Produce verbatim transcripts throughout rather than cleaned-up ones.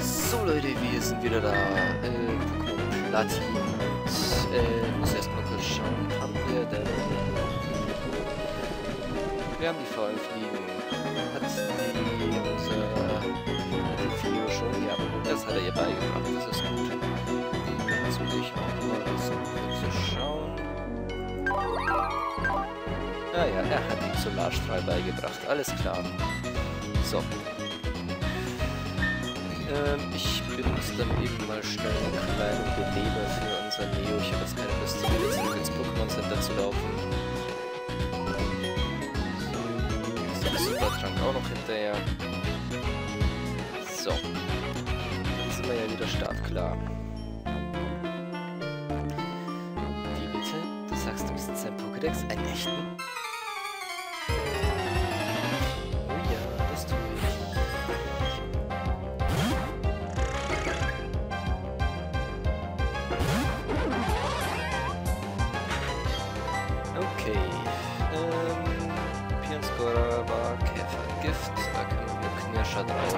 So Leute, wir sind wieder da. Äh, Pokémon Platin. Und, äh, muss erstmal kurz schauen. Haben wir denn... Wir haben die V elf liegen. Hat die unser Video schon? Ja, das hat er ihr beigebracht. Das ist gut. Jetzt muss ich auch mal das kurz schauen. Ah ja, er hat ihm Solarstrahl beigebracht. Alles klar. So. Ähm, ich benutze dann eben mal schnell einen kleinen Beleber für unser Neo. Ich habe jetzt keine Lust, wieder zurück ins Pokémon Center zu laufen. So, ist der Supertrank auch noch hinterher. So. Dann sind wir ja wieder startklar. Wie bitte? Du sagst, du bist in seinem Pokédex ein echten? Okay, ähm, Pionscorer war Käfergift, da können wir Knirscher drauf.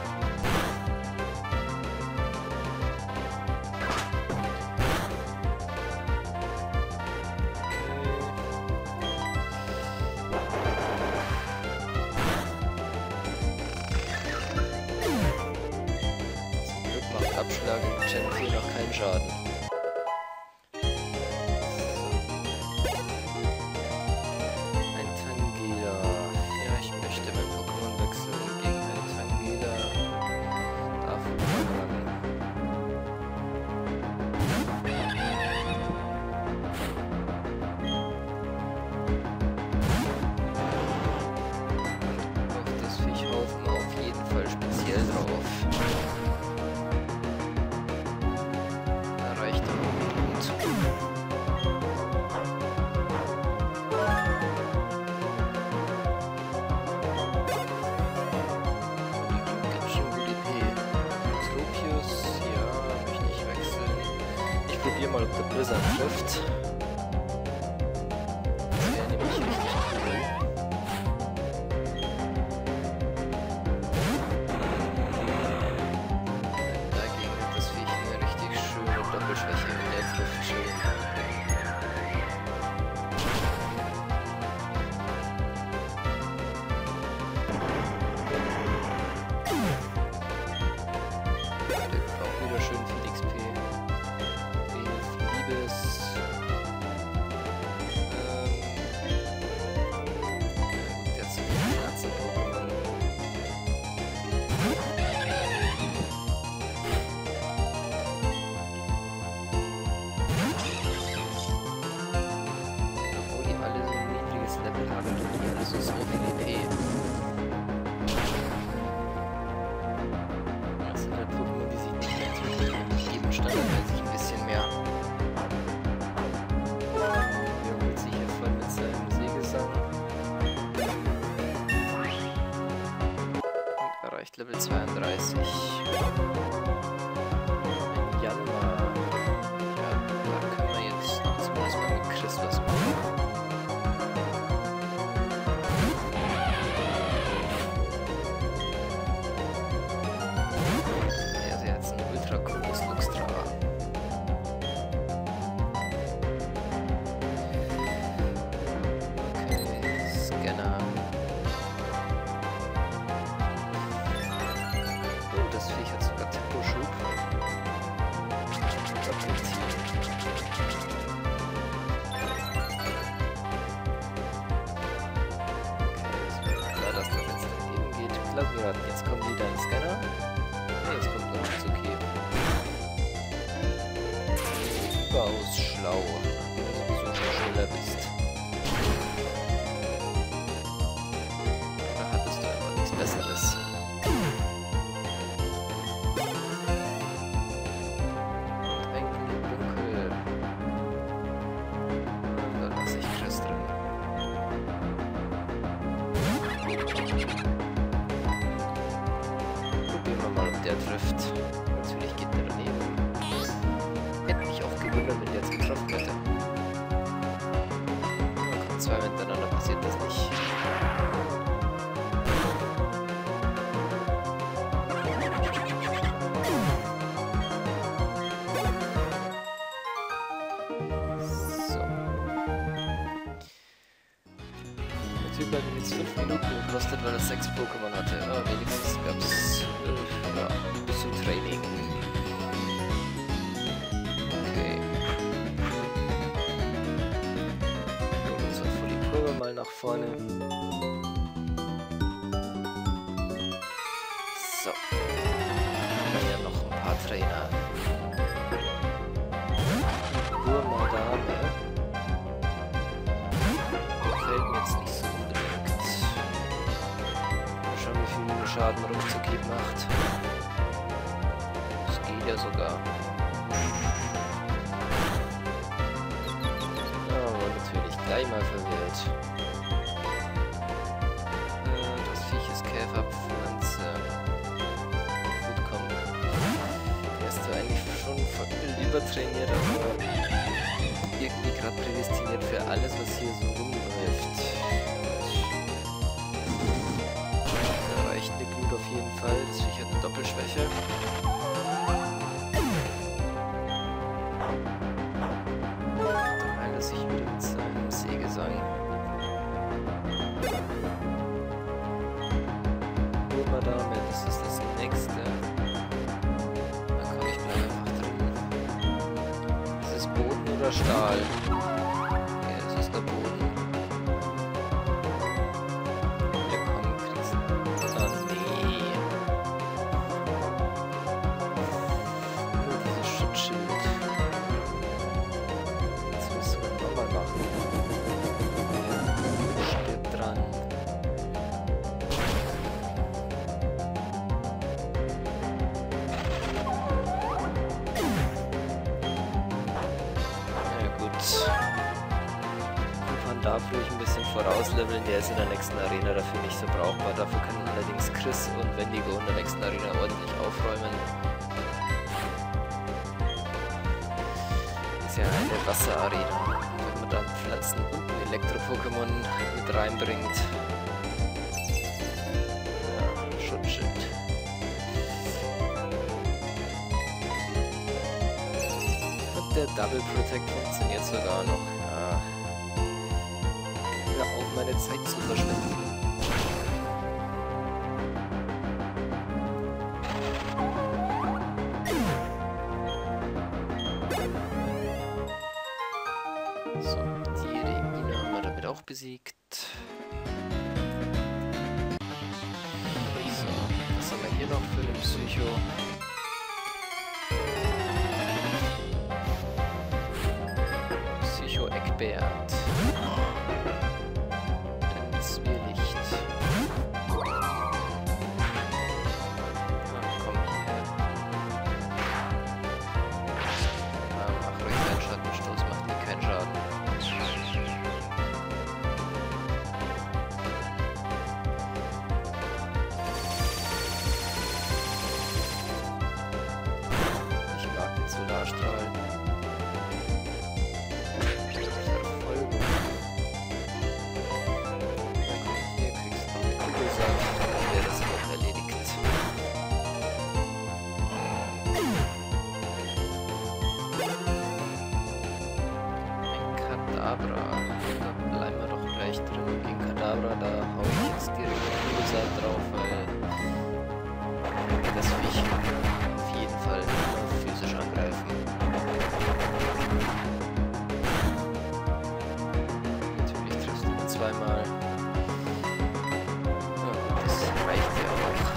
Zum Glück macht Abschlag im Gen noch keinen Schaden. Probier mal, ob der Blizzard trifft. Das wäre nämlich richtig cool. Dagegen hat das Viech eine richtig schöne Doppelschwäche, wenn der trifft schön. Der gibt auch wieder schön viel X P. So viel E P. Das sind halt Pokémon, die sich nicht mehr entwickeln. Jedem standardmäßig ein bisschen mehr. Er holt sich hier voll mit seinem Seegesang. Und erreicht Level zweiunddreißig. Ein Janma. Ja, da können wir jetzt noch zumindest mal mit Chris was machen. Das Viech hat sogar Temposchub. Doppelziehen. Okay, es wird klar, dass das jetzt daneben geht. Lass mich raten, jetzt kommt wieder ein Scanner. Ne, jetzt kommt noch nichts, okay. Überaus schlau, nachdem du sowieso schon schneller bist. Da hattest du einfach nichts Besseres. Der trifft. Natürlich geht der daneben. Hätte mich auch gewundert, wenn der jetzt getroffen hätte. Spielberg jetzt fünf Minuten gekostet, weil er sechs Pokémon hatte. Aber wenigstens gab es äh, ja, ein bisschen Training. Okay. Holen unseren Folikurve mal nach vorne. So. Wir haben ja noch ein paar Trainer. Burmadame. Gefällt mir jetzt nicht so unbedingt. Mal schauen, wie viel Schaden Ruckzuckieb macht. Das geht ja sogar. Ja, aber natürlich gleich mal verwirrt. Äh, das Viech ist Käferpflanze. Gut, komm. Der ist zwar eigentlich schon übertrainiert, aber irgendwie gerade prädestiniert für alles, was hier so rumläuft. Da reicht eine Glut auf jeden Fall. Das Viech hat eine Doppelschwäche. Da heilt er sich wieder mit seinem Seegesang. Burmadame, das ist das nächste. Na komm, ich bleibe einfach drin. Ist es Boden oder Stahl? Ja, das ist der Boden. Ja komm, kriegst du. Ah, nee. Nur dieses Schutzschild. Das müssen wir nochmal machen. Ja, steht dran. Darf ruhig ein bisschen vorausleveln, der ist in der nächsten Arena dafür nicht so brauchbar. Dafür können allerdings Chris und Wendigo in der nächsten Arena ordentlich aufräumen. Ist ja eine Wasserarena. Wenn man dann Pflanzen und ein Elektro-Pokémon mit reinbringt. Ja, Schutzschild. Und der Double Protect funktioniert sogar noch. Ja. Auch meine Zeit zu verschwenden. So, die Regina haben wir damit auch besiegt. So, was haben wir hier noch für den Psycho? Psycho Eckbert. Solarstrahl. Verfolgung. Hier kriegst du noch eine Kugelsaat, dann wäre das auch erledigt. Ein Kadabra. Da bleiben wir doch gleich drin. Gegen Kadabra, da hau ich jetzt direkt eine Kugelsaat drauf, weil das Viech auf jeden Fall physisch angreifen. Natürlich triffst du ihn zweimal. Ja, das reicht ja auch.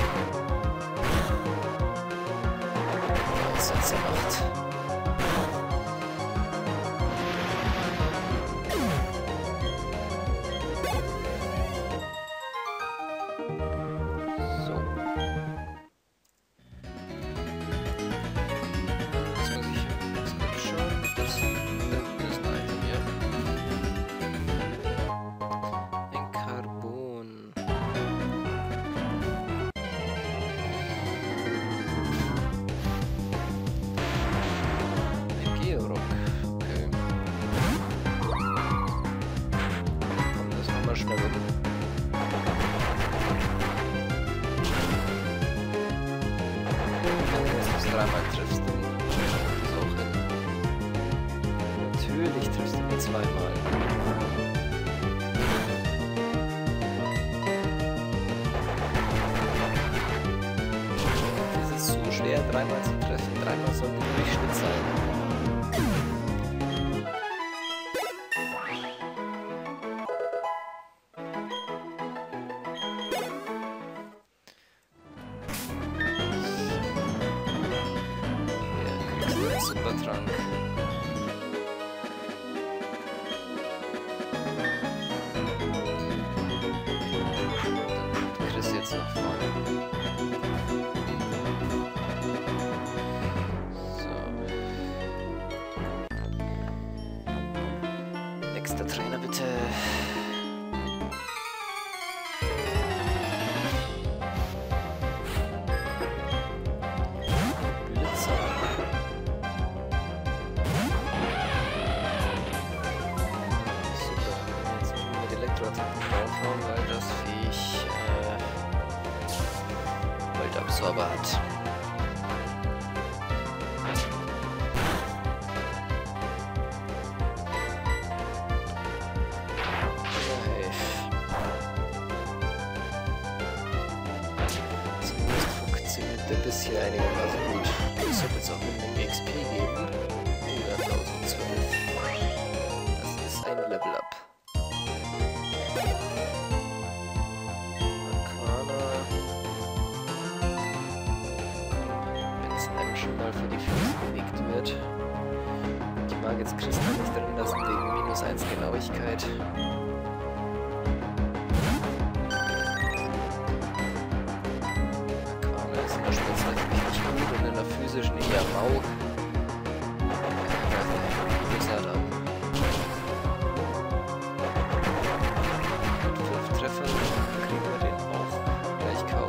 Was hat's gemacht? Dreimal triffst du das auch hin. Natürlich triffst du ihn zweimal. schwer, dreimal zu treffen. Dreimal sollte der Durchschnitt sein. Hier kriegst du einen Supertrank. Du kriegst jetzt noch voll. Nächster Trainer, bitte. Blitzer. Super. Jetzt müssen wir mit Elektroattacken draufhauen, weil das Viech äh, Voltabsorber hat. Das hier einigermaßen gut. Das wird jetzt auch eine Menge X P geben. Oder tausendzwölf. Das ist ein Level Up. Arcana. Wenn es einem schon mal vor die Füße gelegt wird. Ich mag jetzt Crystal nicht drin lassen wegen minus eins Genauigkeit. Physischen eher mau. Ist er dann. Mit fünf Treffern kriegen wir den auch gleich K O.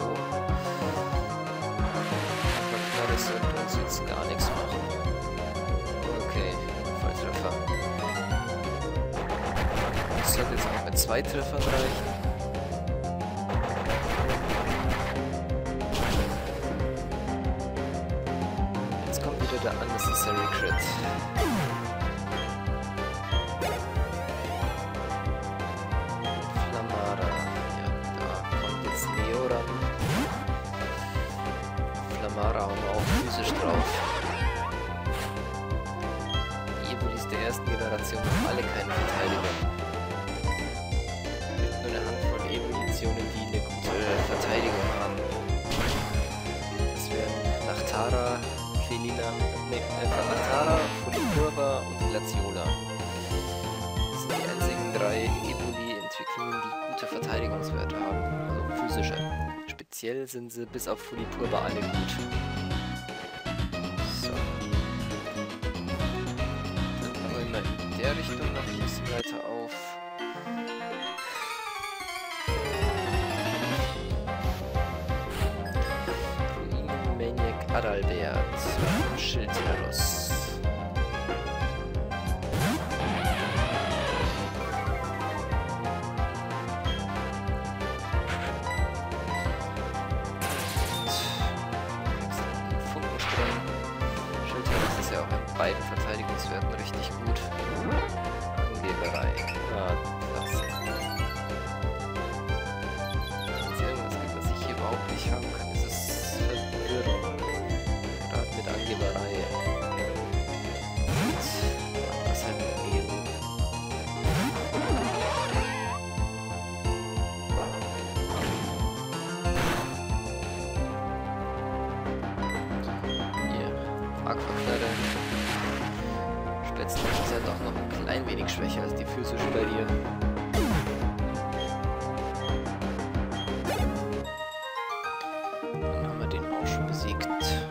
Aber das sollte uns jetzt gar nichts machen. Okay, Volltreffer. Das sollte jetzt auch mit zwei Treffern reichen. Der Unnecessary Crit. Flamara. Ja, da kommt jetzt Neo ran. Flamara hauen wir auch physisch drauf. Die Evolis der ersten Generation haben alle keine Verteidigung. Es gibt nur eine Handvoll Evolutionen, die eine gute Verteidigung haben. Das wären Nachtara, Felina, ne, Nachtara, Folikurva und Glaciola. Das sind die einzigen drei Evoli-Entwicklungen, die gute Verteidigungswerte haben, also physische. Speziell sind sie bis auf Folikurva alle gut. So. Dann räumen wir in der Richtung noch ein bisschen weiter auf. Adalbert, Schildherus. Funkenstreng. Schildherus ist ja auch in beiden Verteidigungswerten richtig gut. Angeberei. Ah, klasse. Wenn es irgendwas gibt, was ich hier überhaupt nicht haben kann, ist es Verwirrung. Mit Angeberei. Und was halt mit Neo. Hier, Aquaknarre. Spätzle ist ja doch noch ein klein wenig schwächer als die physische bei dir. Dann haben wir den auch schon besiegt.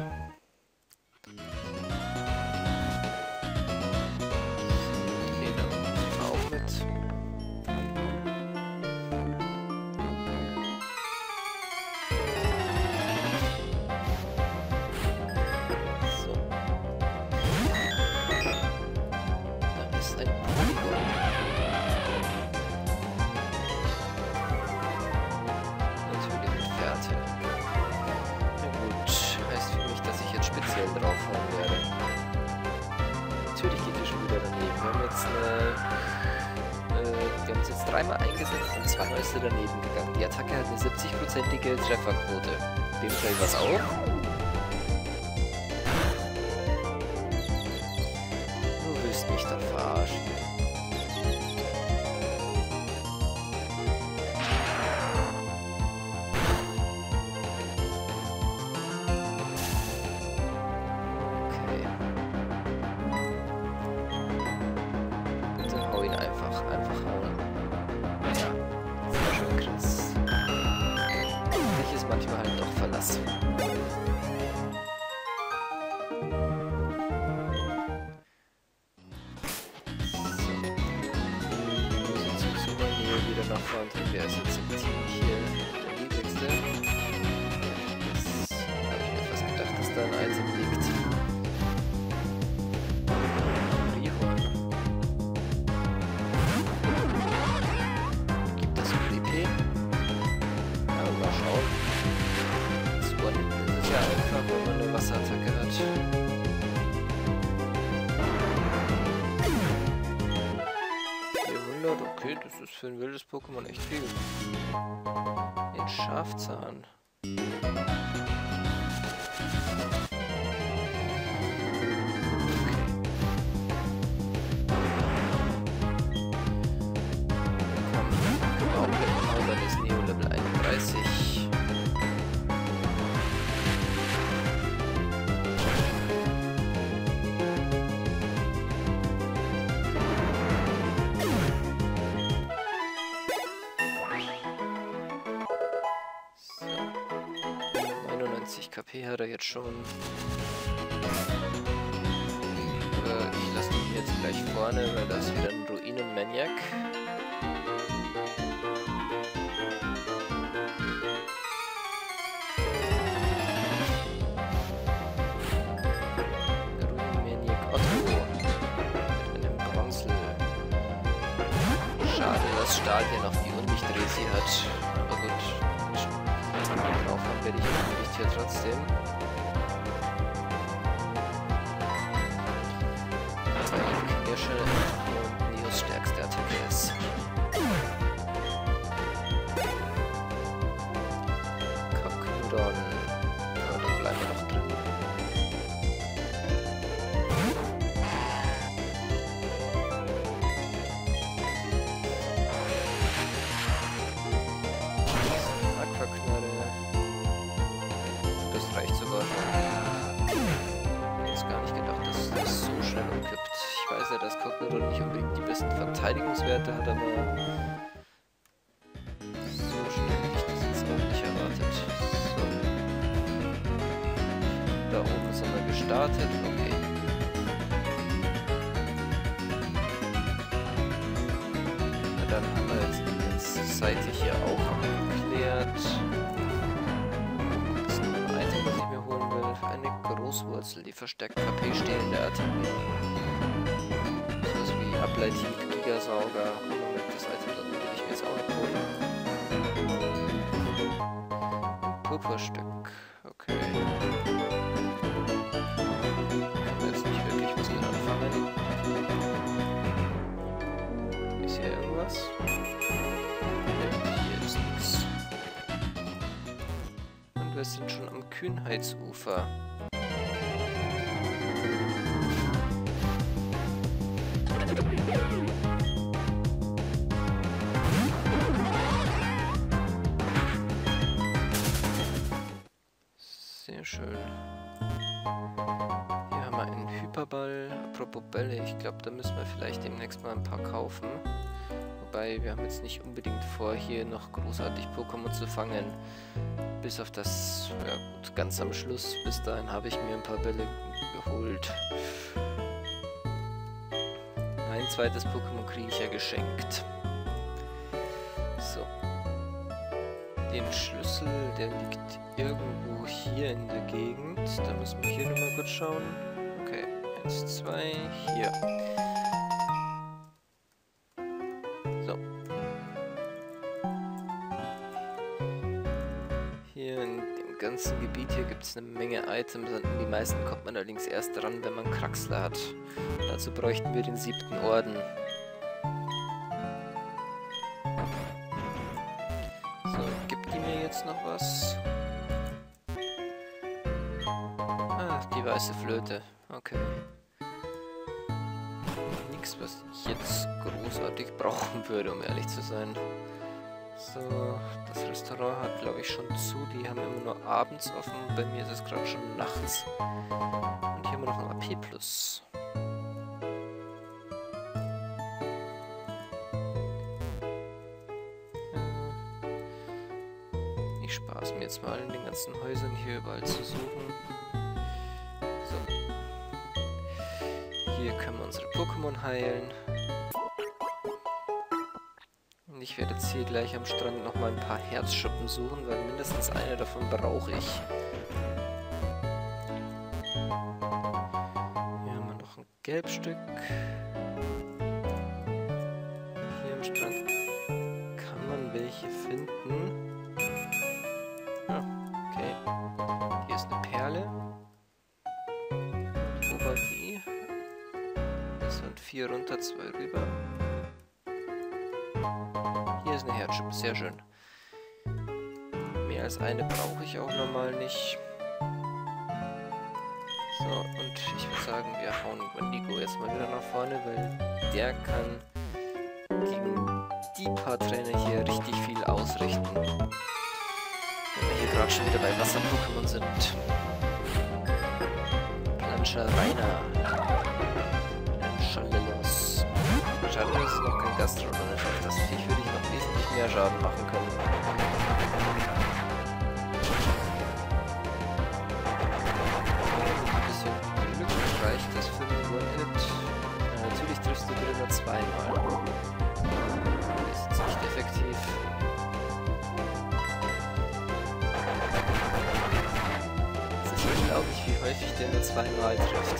draufhauen werde. Natürlich geht die schon wieder daneben. Wir haben jetzt eine... Äh, wir haben uns jetzt dreimal eingesetzt und zweimal ist sie daneben gegangen. Die Attacke hat eine siebzig prozentige Trefferquote. Dem fällt was auf. mich doch verarschen? Okay. Bitte hau ihn einfach, einfach hauen. Ja, sehr schön, Chris. Dich ist manchmal halt doch verlassen. Nach vorne, wer ist jetzt im Team hier der niedrigste? Das habe ich mir fast gedacht, dass da ein Eisen liegt. Rihorn. Gibt das Creepy? Ja, mal schauen. Das One ist es ja einfach, wenn man eine Wasserattacke hat. Okay, das ist für ein wildes Pokémon echt viel. Den Schafzahn. Komm, genau, dann ist Neo Level einunddreißig. K P hat er jetzt schon. Äh, ich lasse ihn jetzt gleich vorne, weil da ist wieder ein Ruinen-Maniac. Der Ruinen-Maniac Otto mit einem Bronzel. Schade, dass Stahl hier noch die Unlicht-Resi hat. Aber gut. Drauf haben werde ich nicht hier trotzdem. Weil Kirsche und Neos stärkste Attacke ist. Kakudon. Ja, dann bleiben wir noch drin. Aquaknarre. Das reicht sogar schon. Ich hätte jetzt gar nicht gedacht, dass das so schnell umkippt. Ich weiß ja, dass Cognodon nicht unbedingt die besten Verteidigungswerte hat, aber so schnell hätte ich das jetzt auch nicht erwartet. So. Da oben sind wir gestartet. Okay. Na dann haben wir jetzt die ganze Seite hier auch geklärt. Eine Großwurzel, die verstärkt K P stehlende Attacken. Sowas wie Ableitiv, Gigasauger. Moment, das Item dann will ich mir jetzt auch nicht holen. Purpurstück. Okay. Kann man jetzt nicht wirklich was mit anfangen. Ist hier irgendwas? Ja, hier ist nichts. Und wir sind schon am Kühnheitsufer. Sehr schön. Hier haben wir einen Hyperball. Apropos Bälle, ich glaube, da müssen wir vielleicht demnächst mal ein paar kaufen. Wobei, wir haben jetzt nicht unbedingt vor, hier noch großartig Pokémon zu fangen. Bis auf das, ja gut, ganz am Schluss. Bis dahin habe ich mir ein paar Bälle geholt. Ein zweites Pokémon kriege ich ja geschenkt. So. Den Schlüssel, der liegt irgendwo hier in der Gegend. Da müssen wir hier nochmal kurz schauen. Okay, eins, zwei, hier. So. Hier in dem ganzen Gebiet hier gibt es eine Menge Items. An die meisten kommt man allerdings erst dran, wenn man Kraxler hat. Dazu bräuchten wir den siebten Orden. So, gibt die mir jetzt noch was? Ah, die weiße Flöte. Okay. nichts, was ich jetzt großartig brauchen würde, um ehrlich zu sein. So, das Restaurant hat, glaube ich, schon zu. Die haben immer nur abends offen. Bei mir ist es gerade schon nachts. Und hier haben wir noch ein A P plus. Ich spare es mir jetzt mal in den ganzen Häusern hier überall zu suchen. So. Hier können wir unsere Pokémon heilen. Und ich werde jetzt hier gleich am Strand nochmal ein paar Herzschuppen suchen, weil mindestens eine davon brauche ich. Hier haben wir noch ein Gelbstück. Hier am Strand kann man welche finden. Ah, okay. Hier ist eine Perle. Wo war die? Das sind vier runter, zwei rüber. Hier ist eine Herzschuppe, sehr schön. Mehr als eine brauche ich auch normal nicht. So, und ich würde sagen, wir hauen Wendigo jetzt mal wieder nach vorne, weil der kann gegen die paar Trainer hier richtig viel ausrichten. Wenn wir hier gerade schon wieder bei Wasser-Pokémon sind. Planscher Rainer. Schalelos. Schalelos ist noch kein Gastro, sondern auf das Viech würde ich noch wesentlich mehr Schaden machen können. Ein bisschen Glück reicht das für den One-Hit. Ja, natürlich triffst du wieder nur zweimal. Das ist jetzt nicht effektiv. Es ist unglaublich, wie häufig der nur zweimal trifft.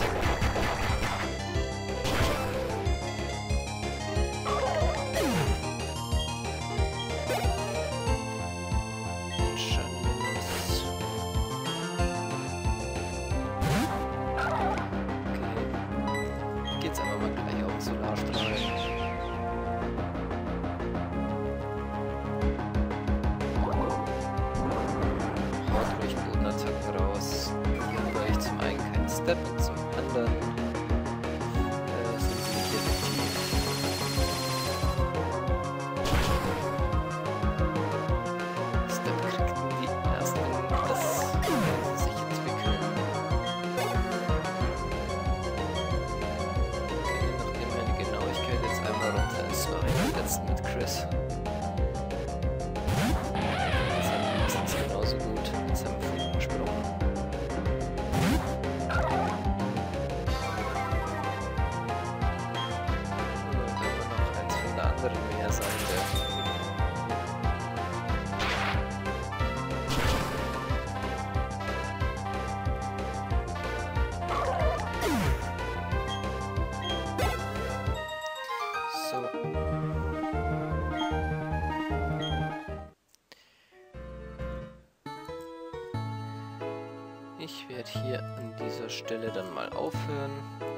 Step und zum anderen äh, sind sie nicht effektiv. Step kriegt nur die ersten, das werden sie sich entwickeln. Okay, nachdem meine Genauigkeit jetzt einmal runter ist, war ich am letzten mit Chris. Jetzt ist es genauso gut mit seinem Funkensprung. Mehr sein wird. So. Ich werde hier an dieser Stelle dann mal aufhören.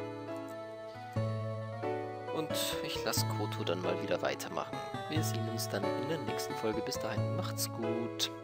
Und ich lasse Koto dann mal wieder weitermachen. Wir sehen uns dann in der nächsten Folge. Bis dahin, macht's gut.